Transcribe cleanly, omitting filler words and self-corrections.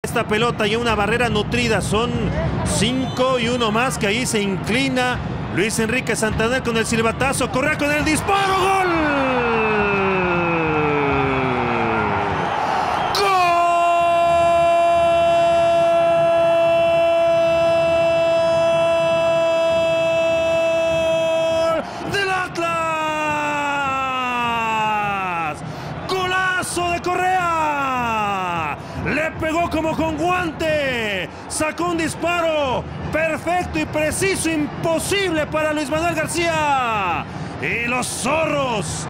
Esta pelota y una barrera nutrida, son 5 y uno más que ahí se inclina Luis Enrique Santander con el silbatazo, Correa con el disparo, ¡gol! ¡Golazo de Correa! Le pegó como con guante, sacó un disparo perfecto y preciso, imposible para Luis Manuel García. Y los zorros